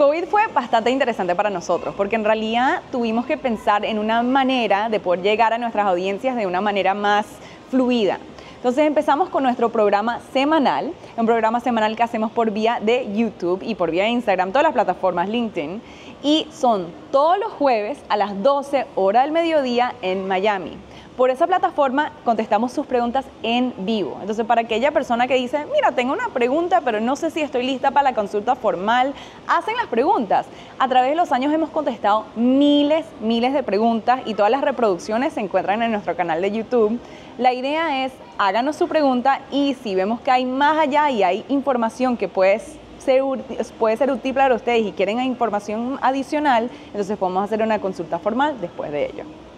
COVID fue bastante interesante para nosotros porque en realidad tuvimos que pensar en una manera de poder llegar a nuestras audiencias de una manera más fluida. Entonces empezamos con nuestro programa semanal, un programa semanal que hacemos por vía de YouTube y por vía de Instagram, todas las plataformas, LinkedIn, y son todos los jueves a las 12 horas del mediodía en Miami. Por esa plataforma contestamos sus preguntas en vivo. Entonces, para aquella persona que dice, mira, tengo una pregunta, pero no sé si estoy lista para la consulta formal, hacen las preguntas. A través de los años hemos contestado miles de preguntas y todas las reproducciones se encuentran en nuestro canal de YouTube. La idea es, háganos su pregunta y si vemos que hay más allá y hay información que puede ser útil para ustedes y quieren información adicional, entonces podemos hacer una consulta formal después de ello.